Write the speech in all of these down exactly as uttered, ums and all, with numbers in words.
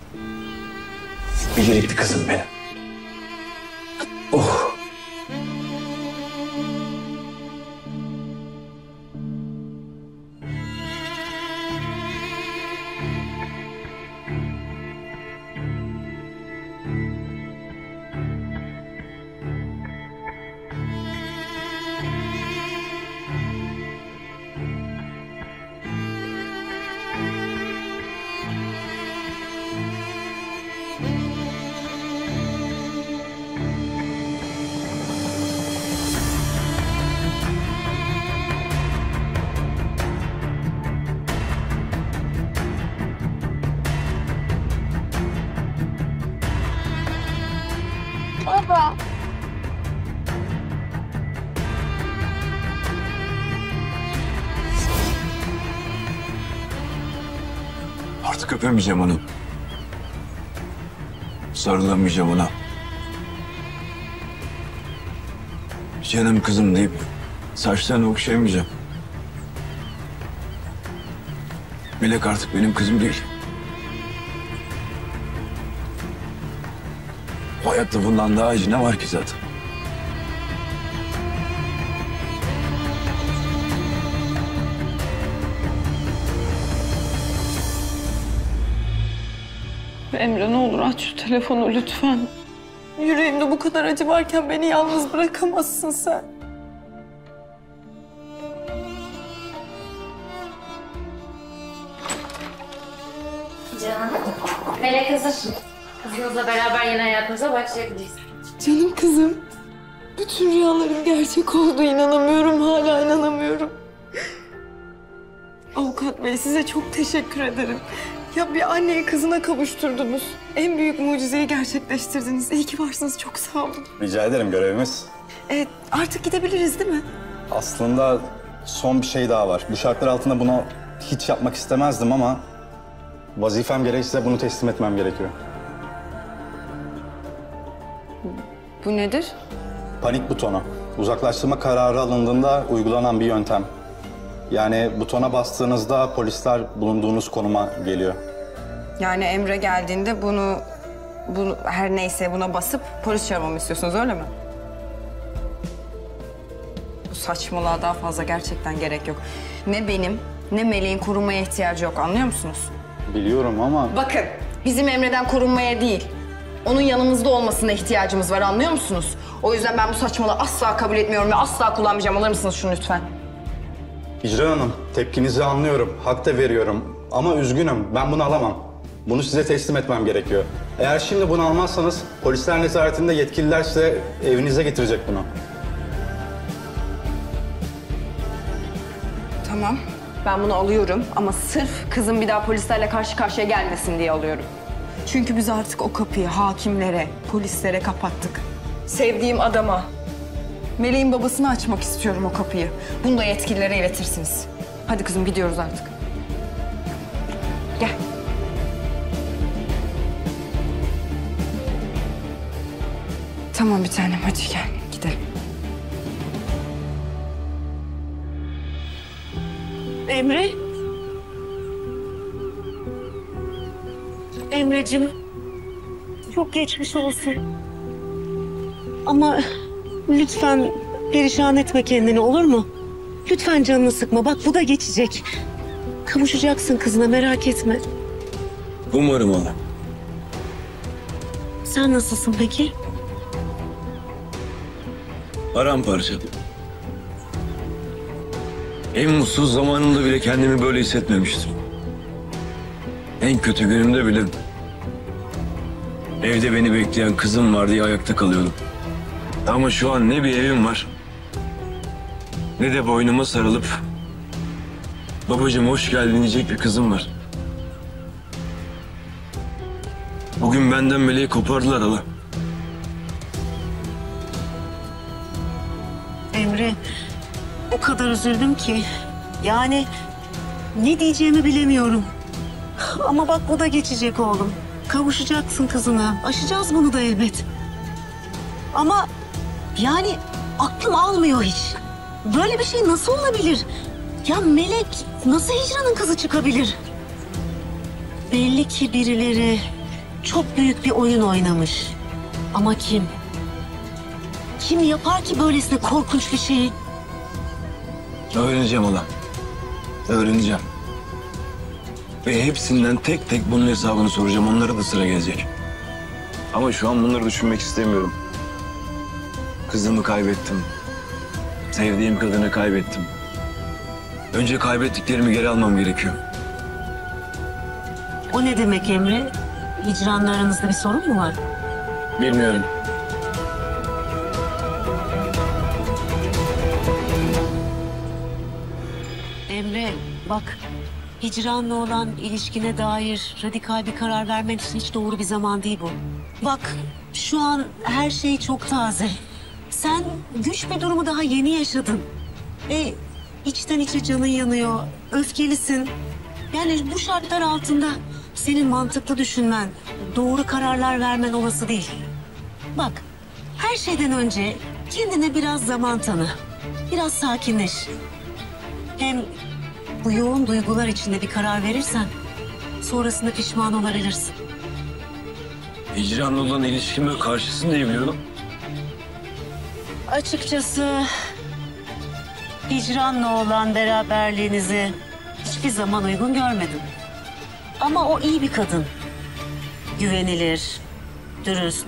Becerikli kızım benim. Oh. Baba. Artık öpemeyeceğim onu. Sarılamayacağım ona. Canım kızım deyip saçlarını okşayamayacağım. Melek artık benim kızım değil. Bu hayatta bundan daha acı ne var ki zaten? Emre ne olur aç şu telefonu lütfen. Yüreğimde bu kadar acı varken beni yalnız bırakamazsın sen. Canım, Melek hazır. Kızınızla beraber yeni hayatınıza başlayabiliriz. Canım kızım. Bütün rüyalarım gerçek oldu. İnanamıyorum, hala inanamıyorum. Avukat bey size çok teşekkür ederim. Ya bir anneyi kızına kavuşturdunuz. En büyük mucizeyi gerçekleştirdiniz. İyi ki varsınız, çok sağ olun. Rica ederim, görevimiz. Evet, artık gidebiliriz değil mi? Aslında son bir şey daha var. Bu şartlar altında bunu hiç yapmak istemezdim ama vazifem gereği size bunu teslim etmem gerekiyor. Bu nedir? Panik butonu. Uzaklaştırma kararı alındığında uygulanan bir yöntem. Yani butona bastığınızda polisler bulunduğunuz konuma geliyor. Yani Emre geldiğinde bunu, bunu her neyse buna basıp polis çağırmamı istiyorsunuz, öyle mi? Bu saçmalığa daha fazla gerçekten gerek yok. Ne benim ne Meleğin korunmaya ihtiyacı yok, anlıyor musunuz? Biliyorum ama... Bakın, bizim Emre'den korunmaya değil, onun yanımızda olmasına ihtiyacımız var, anlıyor musunuz? O yüzden ben bu saçmalığı asla kabul etmiyorum ve asla kullanmayacağım. Alır mısınız şunu lütfen? İcra Hanım, tepkinizi anlıyorum, hak da veriyorum. Ama üzgünüm, ben bunu alamam. Bunu size teslim etmem gerekiyor. Eğer şimdi bunu almazsanız, polisler nezaretinde yetkililer size evinize getirecek bunu. Tamam, ben bunu alıyorum ama sırf kızım bir daha polislerle karşı karşıya gelmesin diye alıyorum. Çünkü biz artık o kapıyı hakimlere, polislere kapattık. Sevdiğim adama, Meleğin babasına açmak istiyorum o kapıyı. Bunu da yetkililere iletirsiniz. Hadi kızım, gidiyoruz artık. Gel. Tamam bir tanem, hadi gel, gidelim. Emre? Emre'cim, çok geçmiş olsun. Ama lütfen perişan etme kendini, olur mu? Lütfen canını sıkma, bak bu da geçecek. Kavuşacaksın kızına, merak etme. Umarım ona. Sen nasılsın peki? Paramparça. En mutsuz zamanımda bile kendimi böyle hissetmemiştim. En kötü günümde bile evde beni bekleyen kızım var diye ayakta kalıyordum. Ama şu an ne bir evim var, ne de boynuma sarılıp babacığım hoş geldin diyecek bir kızım var. Bugün benden Meleği kopardılar hala. Emre, o kadar üzüldüm ki. Yani ne diyeceğimi bilemiyorum. Ama bak bu da geçecek oğlum. Kavuşacaksın kızına. Aşacağız bunu da elbet. Ama yani aklım almıyor hiç. Böyle bir şey nasıl olabilir? Ya Melek nasıl Hicran'ın kızı çıkabilir? Belli ki birileri çok büyük bir oyun oynamış. Ama kim? Kim yapar ki böylesine korkunç bir şeyi? Öğreneceğim hala. Öğreneceğim. Ve hepsinden tek tek bunun hesabını soracağım. Onlara da sıra gelecek. Ama şu an bunları düşünmek istemiyorum. Kızımı kaybettim. Sevdiğim kadını kaybettim. Önce kaybettiklerimi geri almam gerekiyor. O ne demek Emre? Hicranla aranızda bir sorun mu var? Bilmiyorum. Emre bak, hicranla olan ilişkine dair radikal bir karar vermen için hiç doğru bir zaman değil bu. Bak, şu an her şey çok taze. Sen güç bir durumu daha yeni yaşadın. E, içten içe canın yanıyor, öfkelisin. Yani bu şartlar altında senin mantıklı düşünmen, doğru kararlar vermen olası değil. Bak, her şeyden önce kendine biraz zaman tanı. Biraz sakinleş. Hem bu yoğun duygular içinde bir karar verirsen sonrasında pişman olabilirsin. Hicran'la olan ilişkime karşısın diye biliyorum. Açıkçası hicranla olan beraberliğinizi hiçbir zaman uygun görmedim. Ama o iyi bir kadın. Güvenilir, dürüst.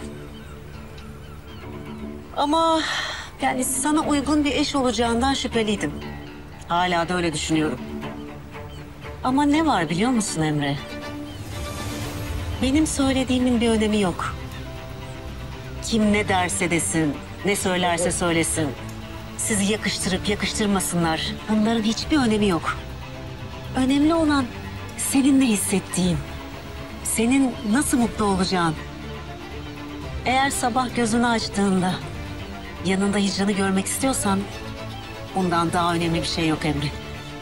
Ama yani sana uygun bir eş olacağından şüpheliydim. Hala da öyle düşünüyorum. Ama ne var biliyor musun Emre? Benim söylediğimin bir önemi yok. Kim ne derse desin, ne söylerse söylesin. Sizi yakıştırıp yakıştırmasınlar. Bunların hiçbir önemi yok. Önemli olan senin ne hissettiğin. Senin nasıl mutlu olacağın. Eğer sabah gözünü açtığında yanında hicranı görmek istiyorsan bundan daha önemli bir şey yok Emre.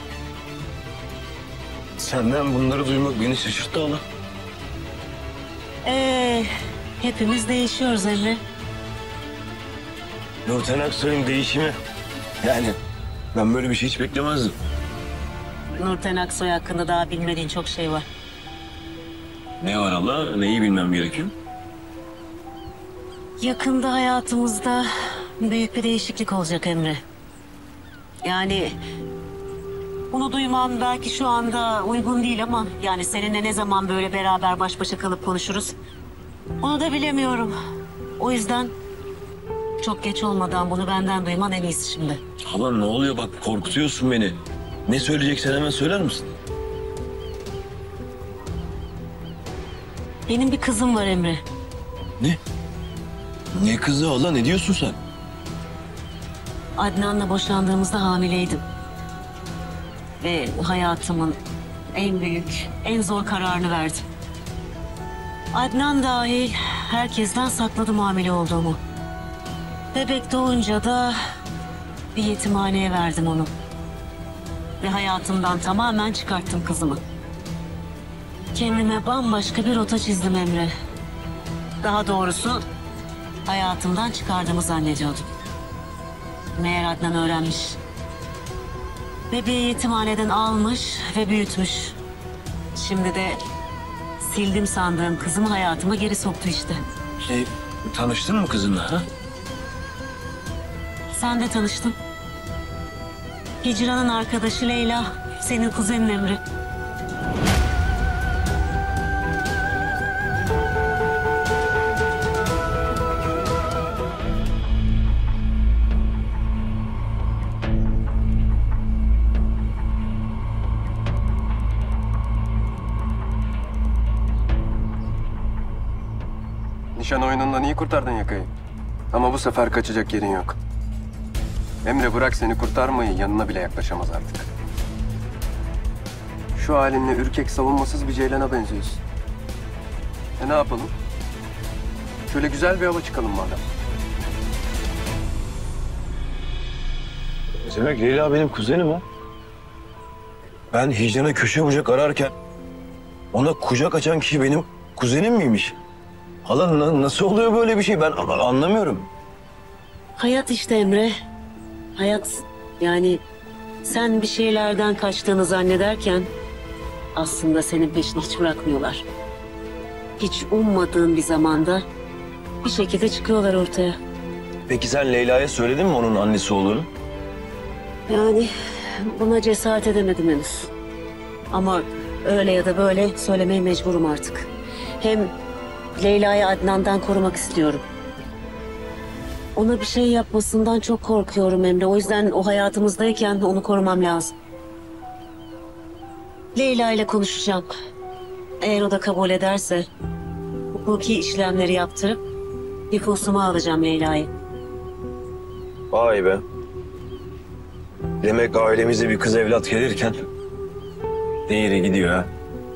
Senden bunları duymak beni şaşırttı hala. Ee, hepimiz değişiyoruz Emre. Nurten Aksoy'un değişimi. Yani ben böyle bir şey hiç beklemezdim. Nurten Aksoy hakkında daha bilmediğin çok şey var. Ne var Allah? Neyi bilmem gerekiyor? Yakında hayatımızda büyük bir değişiklik olacak Emre. Yani bunu duymam belki şu anda uygun değil ama yani seninle ne zaman böyle beraber baş başa kalıp konuşuruz? Onu da bilemiyorum. O yüzden çok geç olmadan bunu benden duyman en iyisi şimdi. Hala ne oluyor bak korkutuyorsun beni. Ne söyleyeceksen hemen söyler misin? Benim bir kızım var Emre. Ne? Ne kızı hala ne diyorsun sen? Adnan'la boşandığımızda hamileydim. Ve hayatımın en büyük, en zor kararını verdim. Adnan dahil herkesten sakladım hamile olduğumu. Bebek doğunca da bir yetimhaneye verdim onu. Ve hayatımdan tamamen çıkarttım kızımı. Kendime bambaşka bir rota çizdim Emre. Daha doğrusu hayatımdan çıkardığımı zannediyordum. Meğer Adnan öğrenmiş. Bebeği yetimhaneden almış ve büyütmüş. Şimdi de sildim sandığım kızımı hayatıma geri soktu işte. Şey, tanıştın mı kızınla ha? Sen de tanıştın. Hicran'ın arkadaşı Leyla, senin kuzenin Emre. Nişan oyunundan iyi kurtardın yakayı. Ama bu sefer kaçacak yerin yok. Emre bırak seni kurtarmayı, yanına bile yaklaşamaz artık. Şu halinle ürkek, savunmasız bir ceylana benziyorsun. E ne yapalım? Şöyle güzel bir hava çıkalım madem. Demek Leyla benim kuzenim ha. Ben Hicran'a köşe bucak ararken ona kucak açan kişi benim kuzenim miymiş? Hala na- nasıl oluyor böyle bir şey ben a- anlamıyorum. Hayat işte Emre. Hayat yani sen bir şeylerden kaçtığını zannederken aslında senin peşini hiç bırakmıyorlar. hiç ummadığın bir zamanda bir şekilde çıkıyorlar ortaya. Peki sen Leyla'ya söyledin mi onun annesi olduğunu? Yani buna cesaret edemedim henüz. Ama öyle ya da böyle söylemeye mecburum artık. Hem Leyla'yı Adnan'dan korumak istiyorum. Ona bir şey yapmasından çok korkuyorum Emre. O yüzden o hayatımızdayken onu korumam lazım. Leyla ile konuşacağım. Eğer o da kabul ederse hukuki işlemleri yaptırıp nüfusuma alacağım Leyla'yı. Vay be. Demek ailemize bir kız evlat gelirken değeri gidiyor ha.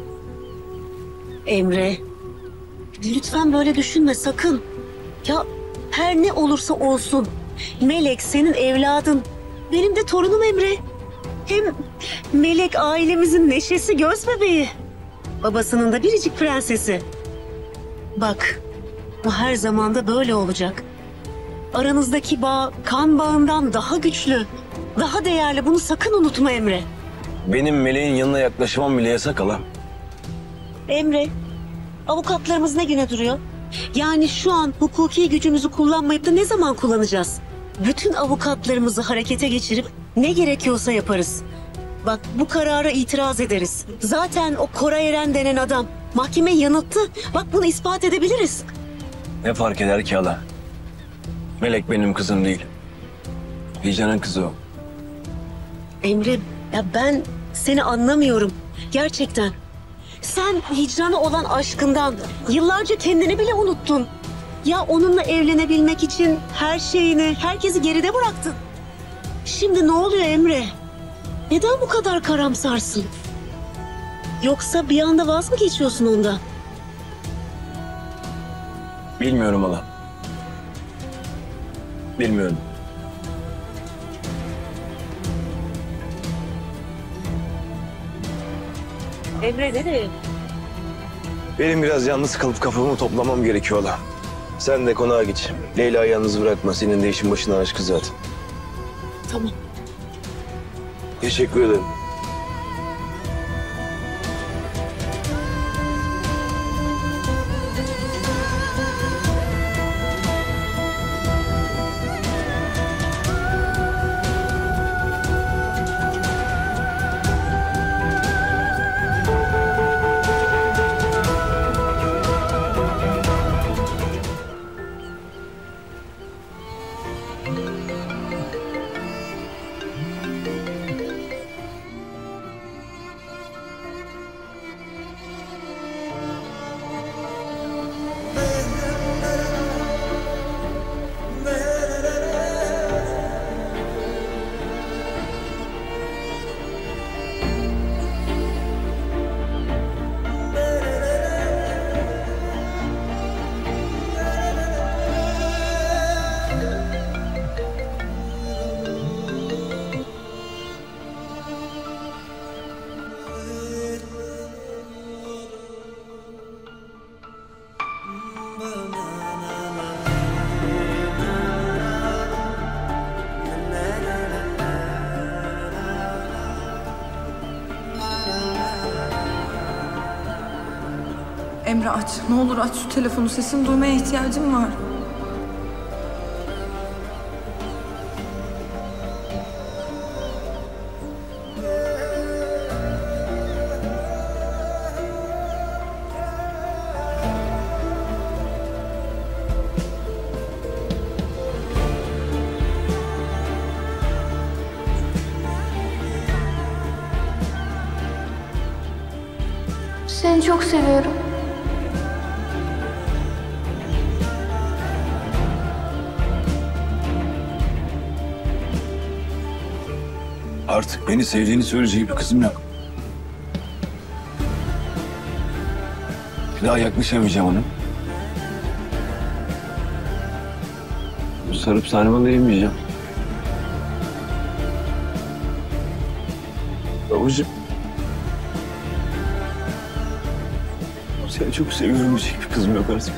Emre, lütfen böyle düşünme sakın. Ya her ne olursa olsun Melek senin evladın. Benim de torunum Emre. Hem Melek ailemizin neşesi, göz bebeği. Babasının da biricik prensesi. Bak, bu her zaman da böyle olacak. Aranızdaki bağ kan bağından daha güçlü, daha değerli. Bunu sakın unutma Emre. Benim Meleğin yanına yaklaşmam bile yasak hala. Emre, avukatlarımız ne güne duruyor? Yani şu an hukuki gücümüzü kullanmayıp da ne zaman kullanacağız? Bütün avukatlarımızı harekete geçirip ne gerekiyorsa yaparız. Bak bu karara itiraz ederiz. Zaten o Koray Eren denen adam mahkeme yanılttı. Bak bunu ispat edebiliriz. Ne fark eder ki hala? Melek benim kızım değil. Hicran'ın kızı o. Emre, ya ben seni anlamıyorum. Gerçekten. Sen Hicran'a olan aşkından yıllarca kendini bile unuttun. Ya onunla evlenebilmek için her şeyini, herkesi geride bıraktın. Şimdi ne oluyor Emre? Neden bu kadar karamsarsın? Yoksa bir anda vaz mı geçiyorsun ondan? Bilmiyorum hala. Bilmiyorum. Emre nereye? Benim biraz yalnız kalıp kafamı toplamam gerekiyor hala. Sen de konağa git. Leyla'yı yalnız bırakma. Senin de işin başına aşkı zaten. Tamam. Teşekkür ederim. Emre aç. Ne olur aç şu telefonu. Sesini duymaya ihtiyacım var. Seni çok seviyorum. Artık beni sevdiğini söyleyecek bir kızım yok. Bir daha yaklaşamayacağım ona. Sarıp sarmalayameyeceğim. Babacığım. Seni çok seviyorum diyecek bir kızım yok artık.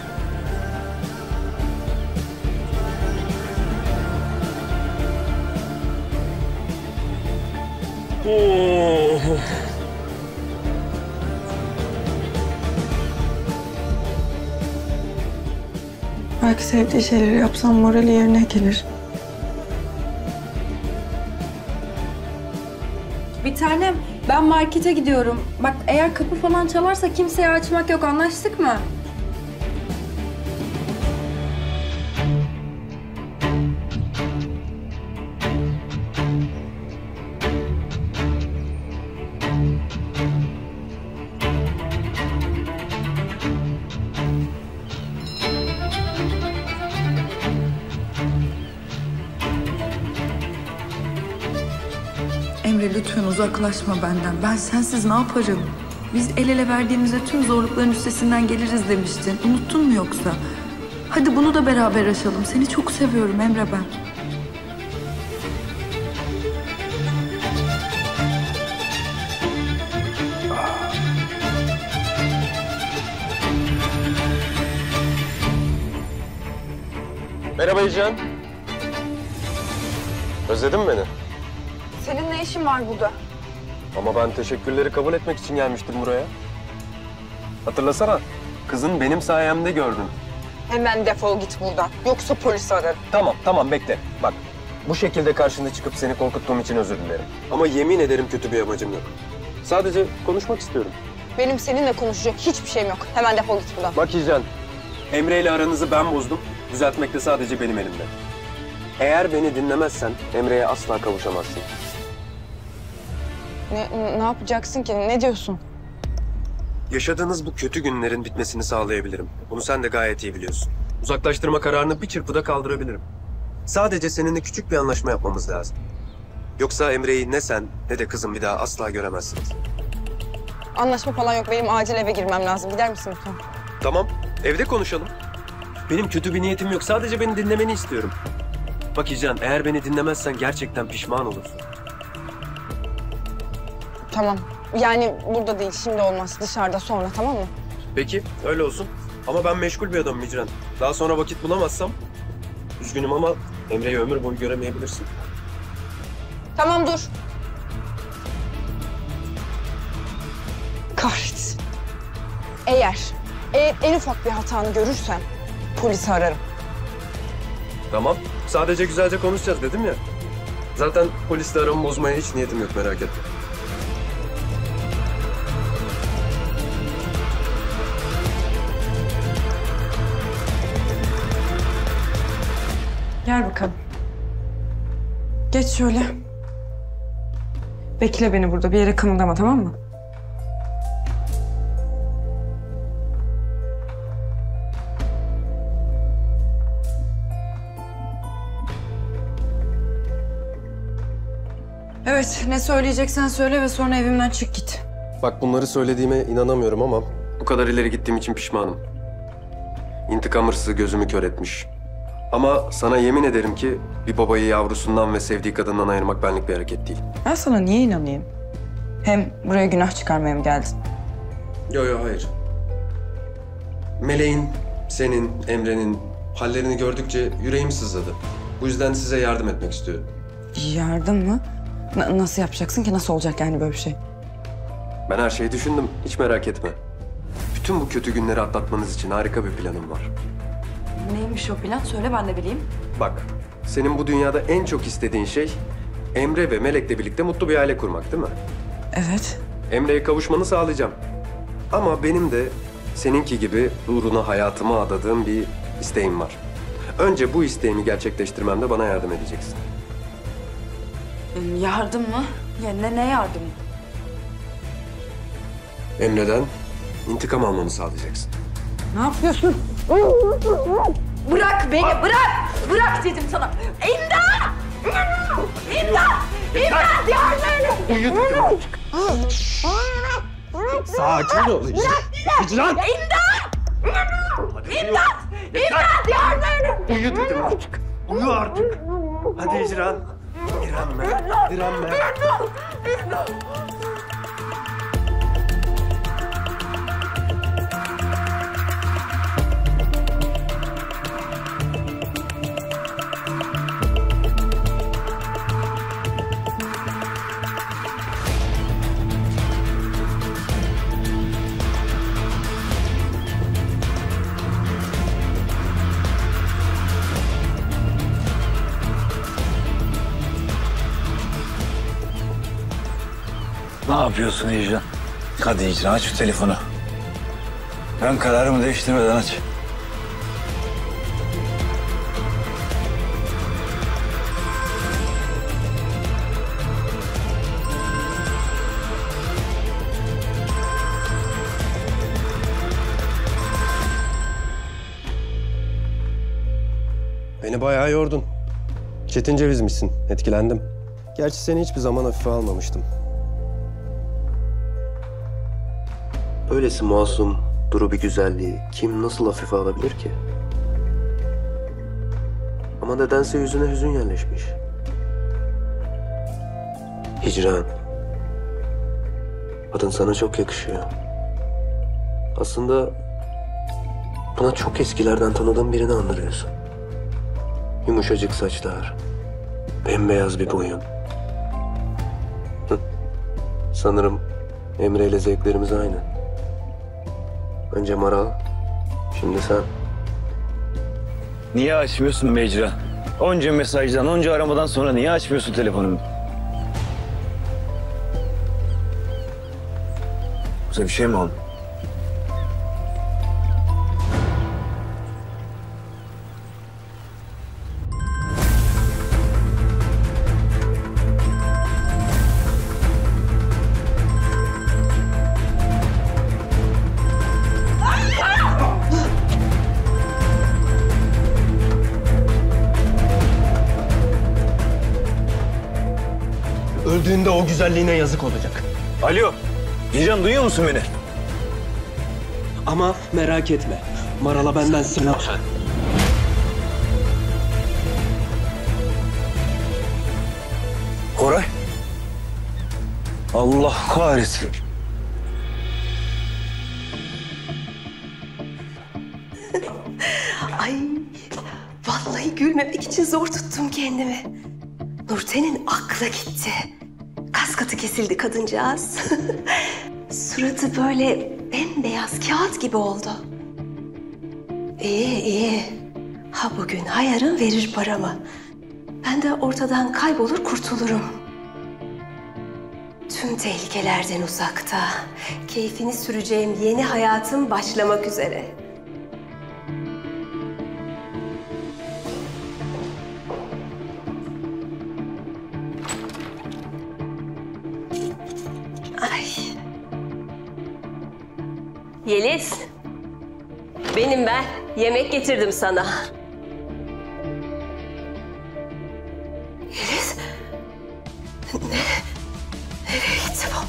Oh. Belki sevdiği şeyleri yapsam morali yerine gelir. Bir tanem, ben markete gidiyorum. Bak eğer kapı falan çalarsa kimseye açmak yok, anlaştık mı? Emre lütfen uzaklaşma benden. Ben sensiz ne yaparım? Biz el ele verdiğimizde tüm zorlukların üstesinden geliriz demiştin. Unuttun mu yoksa? Hadi bunu da beraber aşalım. Seni çok seviyorum Emre ben. Merhaba İcan. Özledin mi beni? Senin ne işin var burada? Ama ben teşekkürleri kabul etmek için gelmiştim buraya. Hatırlasana, kızın benim sayemde gördün. Hemen defol git buradan. Yoksa polis ararım. Tamam, tamam bekle. Bak, bu şekilde karşında çıkıp seni korkuttuğum için özür dilerim. Ama yemin ederim kötü bir amacım yok. Sadece konuşmak istiyorum. Benim seninle konuşacak hiçbir şeyim yok. Hemen defol git buradan. Bak İcan, Emre ile aranızı ben bozdum. Düzeltmek de sadece benim elimde. Eğer beni dinlemezsen Emre'ye asla kavuşamazsın. Ne, ne yapacaksın ki? Ne diyorsun? Yaşadığınız bu kötü günlerin bitmesini sağlayabilirim. Bunu sen de gayet iyi biliyorsun. Uzaklaştırma kararını bir çırpıda kaldırabilirim. Sadece seninle küçük bir anlaşma yapmamız lazım. Yoksa Emre'yi ne sen ne de kızım bir daha asla göremezsiniz. Anlaşma falan yok. Benim acil eve girmem lazım. Gider misin lütfen? Tamam, evde konuşalım. Benim kötü bir niyetim yok. Sadece beni dinlemeni istiyorum. Bak İcan, eğer beni dinlemezsen gerçekten pişman olursun. Tamam. Yani burada değil, şimdi olmaz. Dışarıda sonra, tamam mı? Peki, öyle olsun. Ama ben meşgul bir adamım İcran. Daha sonra vakit bulamazsam, üzgünüm ama Emre'yi ömür boyu göremeyebilirsin. Tamam, dur. Kahretsin. Eğer, eğer en ufak bir hatanı görürsem polisi ararım. Tamam, sadece güzelce konuşacağız dedim ya. Zaten polisle aramı bozmaya hiç niyetim yok, merak etme. Gel bakalım. Geç şöyle. Bekle beni burada. Bir yere kımıldama, tamam mı? Evet, ne söyleyeceksen söyle ve sonra evimden çık git. Bak bunları söylediğime inanamıyorum ama bu kadar ileri gittiğim için pişmanım. İntikam hırsı gözümü kör etmiş. Ama sana yemin ederim ki bir babayı yavrusundan ve sevdiği kadından ayırmak benlik bir hareket değil. Ben sana niye inanayım? Hem buraya günah çıkarmaya mı geldin? Yok yok hayır. Meleğin, senin, Emre'nin hallerini gördükçe yüreğim sızladı. Bu yüzden size yardım etmek istiyorum. Yardım mı? N- nasıl yapacaksın ki? Nasıl olacak yani böyle bir şey? Ben her şeyi düşündüm, hiç merak etme. Bütün bu kötü günleri atlatmanız için harika bir planım var. Neymiş o plan? Söyle ben de bileyim. Bak, senin bu dünyada en çok istediğin şey Emre ve Melek'le birlikte mutlu bir aile kurmak değil mi? Evet. Emre'ye kavuşmanı sağlayacağım. Ama benim de seninki gibi uğruna hayatımı adadığım bir isteğim var. Önce bu isteğimi gerçekleştirmemde bana yardım edeceksin. Yardım mı? Ya ne, ne yardımı? Emre'den intikam almamı sağlayacaksın. Ne yapıyorsun? Bırak beni, bırak! Bırak dedim sana. İmdat! İmdat! İmdat! Yardım! Uyu dedim artık. Sakin ol İcran. İcran! İmdat! İmdat! İmdat! Yardım! Uyu dedim artık. Uyu artık. Hadi İcran. Direnme, direnme. Ne yapıyorsun Hicran? Hadi Hicran aç şu telefonu. Ben kararımı değiştirmeden aç. Beni bayağı yordun. Çetin cevizmişsin. Etkilendim. Gerçi seni hiçbir zaman hafife almamıştım. Öylesi masum, duru bir güzelliği kim nasıl hafife alabilir ki? Ama nedense yüzüne hüzün yerleşmiş. Hicran. Adın sana çok yakışıyor. Aslında bana çok eskilerden tanıdığım birini andırıyorsun. Yumuşacık saçlar, bembeyaz bir boyun. Hı. Sanırım Emre ile zevklerimiz aynı. Önce Maral, şimdi sen. Niye açmıyorsun be Hicran? Onca mesajdan, onca aramadan sonra niye açmıyorsun telefonunu? Yoksa bir şey mi oldu? Öldüğünde o güzelliğine yazık olacak. Alo, Hicran duyuyor musun beni? Ama merak etme. Maral'a benden selam. Koray. Allah kahretsin. Ay, vallahi gülmemek için zor tuttum kendimi. Nurten'in aklı gitti. Kaskatı kesildi kadıncağız. Suratı böyle bembeyaz kağıt gibi oldu. İyi, iyi. Ha bugün, ha yarın verir paramı. Ben de ortadan kaybolur kurtulurum. Tüm tehlikelerden uzakta, keyfini süreceğim yeni hayatım başlamak üzere. Ay. Yeliz. Benim ben. Yemek getirdim sana. Yeliz. Ne? Nereye gitti bu?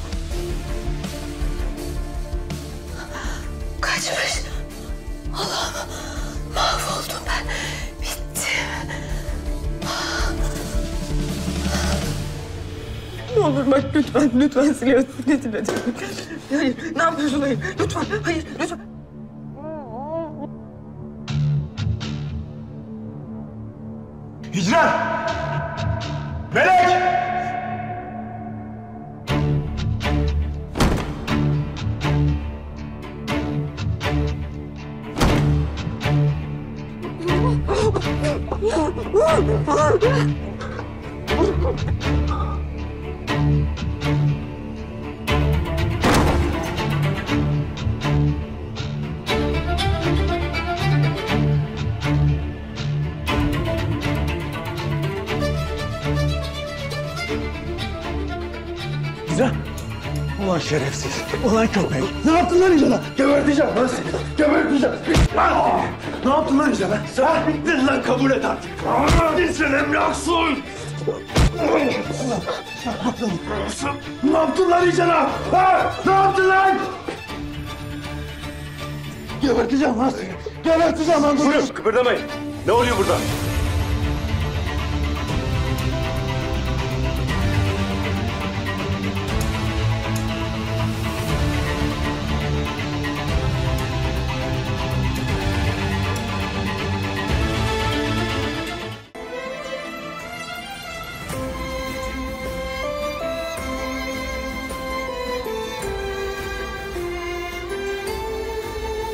Kaçmış. Allah'ım. Mahvoldum ben. Bittim. Ne olur bak lütfen, lütfen silahı silahı silahı. Hayır, ne yapıyorsun? Hayır, lütfen, hayır, lütfen. Hicran! Melek! Hicran. Ulan şerefsiz. Ulan köpek. Ne yaptın lan Hicran'a? Geberteceğim lan seni. Geberteceğim. Lan! Ne yaptın lan Hicran'a? Sen bittin lan, kabul et artık. Bitsin Emre Aksoy. Ne yaptın lan Hicran'a? Ha? Ne yaptın lan? Geberteceğim lan seni. Geberteceğim lan. Buyurun, kıpırdamayın. Ne oluyor burada?